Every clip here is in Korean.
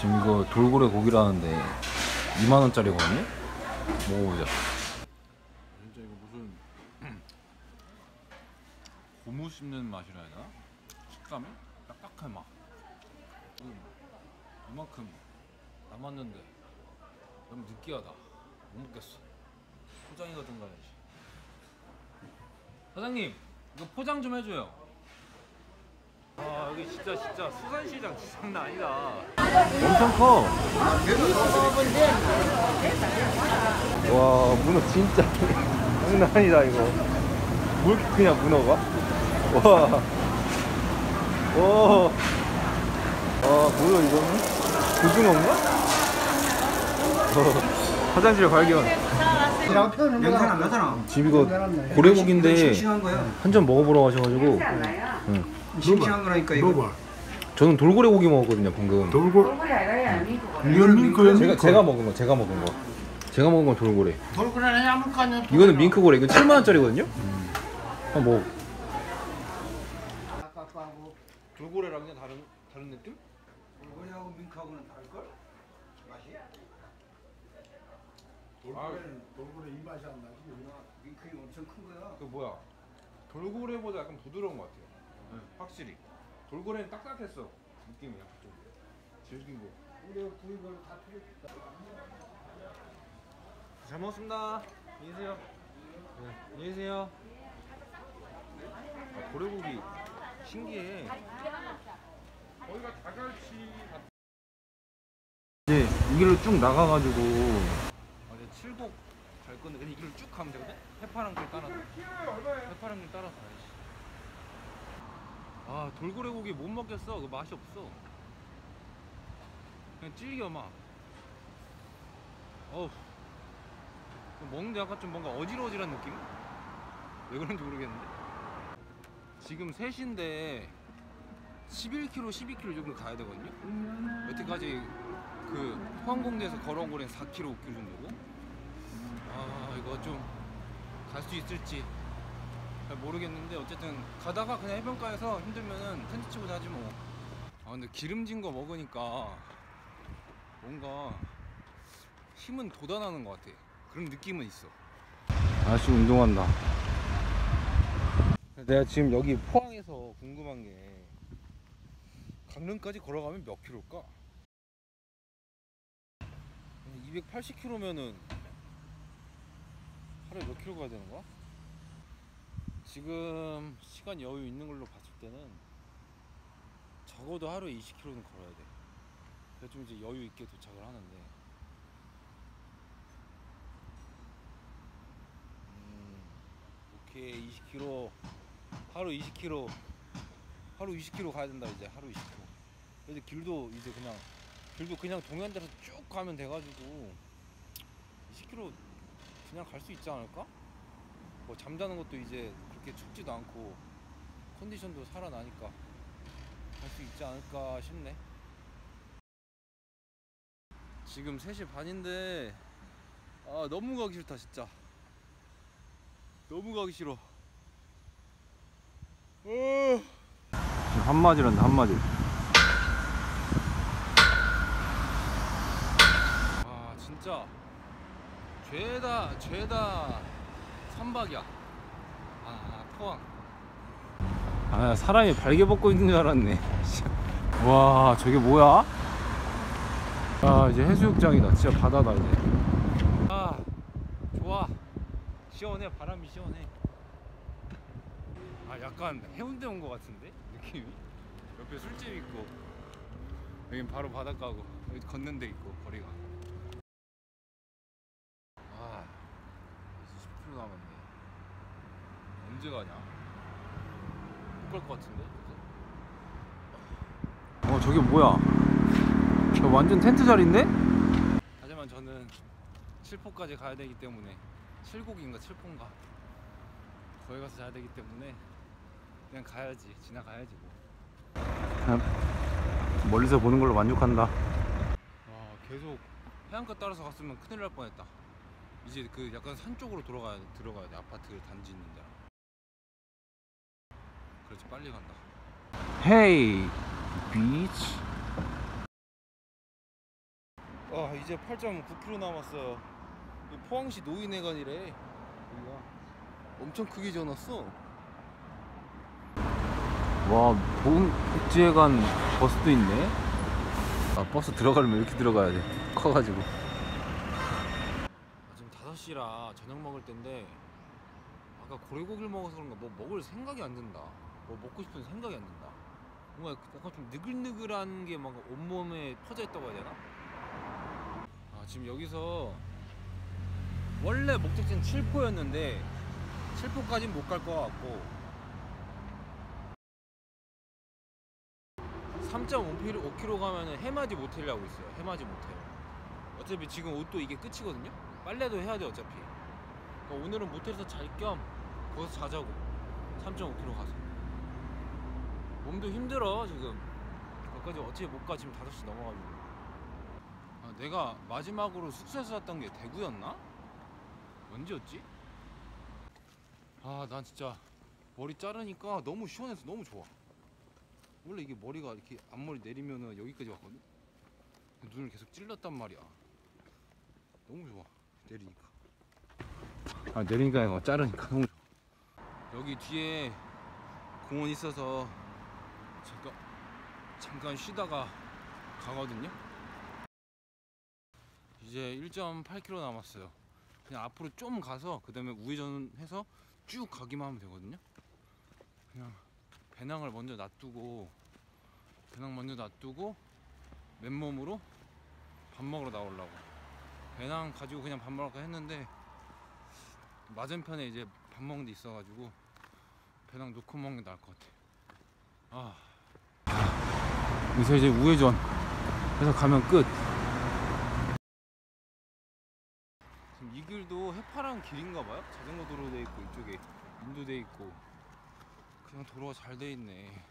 지금 이거 돌고래 고기라는데 2만원짜리거든요? 먹어보자. 진짜 이거 무슨 고무 씹는 맛이라 해야 되나? 식감이 딱딱한 맛. 이만큼 남았는데 너무 느끼하다. 못 먹겠어. 포장이 같은 거 해야지. 사장님, 이거 포장 좀 해줘요. 아, 여기 진짜 수산시장 장난 아니다. 엄청 커. 와, 문어 진짜 장난 아니다 이거. 뭐 이렇게 크냐 문어가? 와, 와, 뭐야 이거는? 고등어인가? 화장실 발견. 냄새 안 나잖아. 지금 이거 고래고기인데 싱싱한 거야. 한 점 먹어보러 가셔가지고. 응. 싱싱한 거라니까 이거. 먹어봐. 저는 돌고래 고기 먹었거든요 방금. 이건 민크야. 제가 먹은 거, 제가 먹은 건 돌고래. 돌고래는 아무거나. 이거는 밍크고래. 이거 7만 원짜리거든요. 한번 먹어. 돌고래랑 그냥 다른 느낌? 돌고래하고 민크하고는 다를걸? 맛이? 돌고래 이 맛이 안 나지. 민크가 엄청 큰 거야. 그 뭐야? 돌고래보다 약간 부드러운 것 같아요. 확실히. 돌고래는 딱딱했어. 느낌이 약간 좀 질긴 거. 우리 구이걸 다 필요했다. 잘 먹었습니다. 안녕히 계세요. 네, 안녕히 계세요. 아, 고래고기 신기해. 거기가 자갈치 같은. 이제 이 길로 쭉 나가가지고 이제 칠곡 갈 건데 근데 이 길로 쭉 가면 되거든? 해파랑길 따라서. 해파랑길 따라서 가야지. 아, 돌고래고기 못 먹겠어. 그 맛이 없어. 그냥 질겨 막. 어우. 먹는데 약간 좀 뭔가 어지러지란 느낌? 왜 그런지 모르겠는데. 지금 3시인데 11km, 12km 정도 가야 되거든요? 여태까지 그 포항공대에서 걸어온 거는 4km, 5km 정도고. 아, 이거 좀 갈 수 있을지 잘 모르겠는데 어쨌든 가다가 그냥 해변가에서 힘들면은 텐트 치고 자지 뭐. 아, 근데 기름진 거 먹으니까 뭔가 힘은 돋아나는 것 같아. 그런 느낌은 있어. 아저씨 운동한다. 내가 지금 여기 포항에서 궁금한 게 강릉까지 걸어가면 몇 킬로일까? 280km면은 하루에 몇 킬로 가야 되는 거야? 지금 시간 여유 있는 걸로 봤을 때는 적어도 하루에 20km는 걸어야 돼. 그래서 좀 이제 여유 있게 도착을 하는데. 오케이, 20km. 하루 20km. 하루 20km 가야 된다 이제. 하루 20km. 그래서 길도 이제 그냥 동해안대로 쭉 가면 돼가지고 20km 그냥 갈 수 있지 않을까? 뭐 잠자는 것도 이제 그렇게 춥지도 않고 컨디션도 살아나니까 갈 수 있지 않을까 싶네. 지금 3시 반인데 아, 너무 가기 싫다 진짜. 너무 가기 싫어. 지금 한마디란다, 한마디. 아, 진짜 죄다 선박이야. 아, 포항. 아, 사람이 발개 벗고 있는 줄 알았네. 와, 저게 뭐야? 아, 이제 해수욕장이다. 진짜 바다다 이제. 아, 좋아. 시원해. 바람이 시원해. 아, 약간 해운대 온 것 같은데? 느낌이? 옆에 술집 있고 여긴 바로 바닷가고 여기 걷는 데 있고 거리가. 아, 이제 10km 남았네. 언제 가냐? 못 갈 것 같은데? 저게 뭐야? 저 완전 텐트 자리인데? 하지만 저는 7포까지 가야 되기 때문에 7곡인가 7포인가 거기 가서 자야 되기 때문에 그냥 가야지. 지나가야지 뭐. 그냥 멀리서 보는 걸로 만족한다. 계속 해안가 따라서 갔으면 큰일 날 뻔했다. 이제 그 약간 산 쪽으로 들어가야 돼. 아파트 단지 있는 데. 그렇지, 빨리 간다. 헤이 비치. 이제 8.9km 남았어요. 포항시 노인회관이래. 여기가 엄청 크게 지어놨어. 와, 보훈복지회관 버스도 있네. 버스 들어가려면 이렇게 들어가야 돼. 커가지고. 지금 5시라 저녁 먹을 때인데 아까 고래고기를 먹어서 그런가 뭐 먹을 생각이 안 든다. 뭐 먹고 싶은 생각이 안 든다. 뭔가 약간 좀 느글느글한 게 막 온몸에 퍼져 있다고 해야 되나? 지금 여기서 원래 목적지는 칠포였는데 칠포까지는 못 갈 것 같고 3.5km 가면은 해맞이 모텔이라고 있어요. 해맞이 모텔. 어차피 지금 옷도 이게 끝이거든요. 빨래도 해야 돼 어차피. 그러니까 오늘은 모텔에서 잘 겸 거기서 자자고. 3.5km 가서. 몸도 힘들어 지금. 여기까지 어차피 못 가. 지금 5시 넘어가지고. 내가 마지막으로 숙소에서 잤던 게 대구였나? 언제였지? 난 진짜 머리 자르니까 너무 시원해서 너무 좋아. 원래 이게 머리가 이렇게 앞머리 내리면은 여기까지 왔거든? 눈을 계속 찔렀단 말이야. 너무 좋아. 내리니까. 내리니까 아니고 자르니까 너무 좋아. 여기 뒤에 공원 있어서 잠깐 쉬다가 가거든요. 이제 1.8km 남았어요. 그냥 앞으로 좀 가서 그 다음에 우회전해서 쭉 가기만 하면 되거든요. 그냥 배낭을 먼저 놔두고 맨몸으로 밥 먹으러 나오려고. 배낭 가지고 그냥 밥 먹을까 했는데 맞은편에 이제 밥 먹는 데 있어가지고 배낭 놓고 먹는 게 나을 것 같아. 여기서 이제 우회전 해서 가면 끝. 지금 이 길도 해파란 길인가봐요. 자전거 도로 돼 있고 이쪽에 인도 돼 있고 그냥 도로가 잘 돼 있네.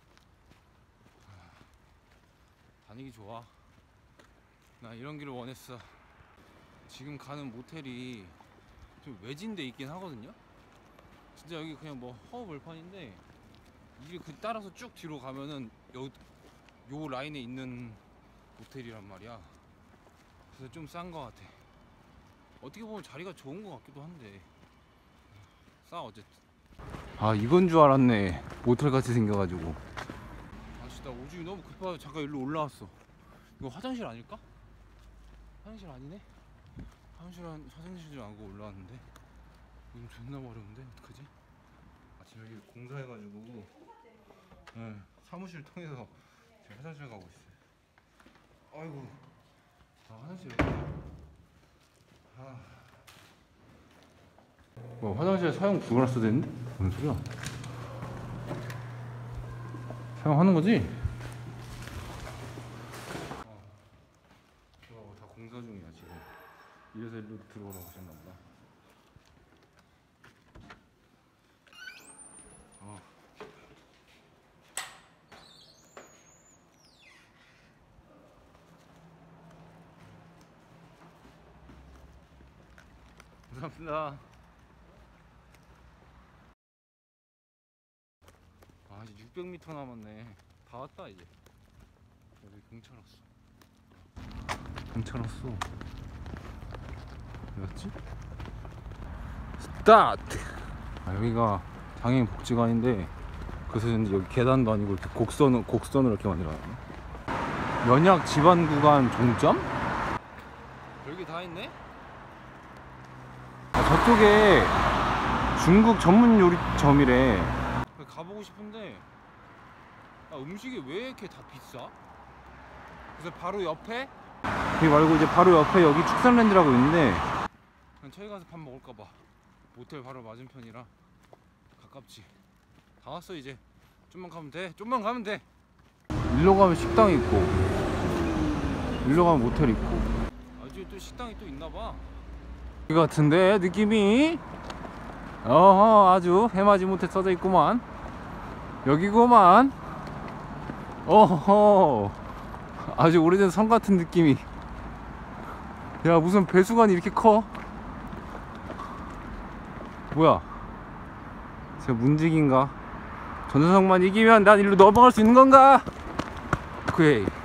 다니기 좋아. 나 이런 길을 원했어. 지금 가는 모텔이 좀 외진데 있긴 하거든요. 진짜 여기 그냥 뭐 허허벌판인데 이 길 따라서 쭉 뒤로 가면은 요 라인에 있는 모텔이란 말이야. 그래서 좀 싼 거 같아. 어떻게 보면 자리가 좋은 거 같기도 한데 싸 어쨌든. 이건 줄 알았네. 모텔 같이 생겨가지고. 진짜 오줌이 너무 급해서 잠깐 일로 올라왔어. 이거 화장실 아닐까? 화장실 아니네? 화장실 좀 안고 올라왔는데 요즘 존나 어려운데 어떡하지? 지금 여기 공사해가지고 사무실 통해서 지금 화장실 가고 있어요. 아이고. 화장실 여기. 화장실 사용 불가능하다 됐는데? 무슨 소리야? 사용하는 거지? 다 공사 중이야 지금. 이래서 일로 들어오라고 하셨나 보다. 감사합니다. 이제 600m 남았네. 다 왔다 이제. 여기 경찰 왔어. 어디 갔지? 스타트! 여기가 장애인 복지관인데 그래서 이제 여기 계단도 아니고 이렇게 곡선으로 이렇게 만들어놨네. 연약 지방 구간 종점? 별게 다 있네? 저쪽에 중국 전문 요리점이래. 가보고 싶은데 음식이 왜 이렇게 다 비싸? 그래서 바로 옆에 여기 말고 이제 바로 옆에 여기 축산랜드라고 있는데 그냥 저기 가서 밥 먹을까봐. 모텔 바로 맞은편이라 가깝지. 다 왔어 이제. 좀만 가면 돼. 일로 가면 식당 있고 일로 가면 모텔 있고 아주 또 식당이 또 있나봐. 여기 같은데 느낌이 아주 해맞이 모텔 써져 있구만. 여기구만. 아주 오래된 성 같은 느낌이. 야, 무슨 배수관이 이렇게 커? 뭐야? 저 문직인가? 전소석만 이기면 난 일로 넘어갈 수 있는 건가? 오케이.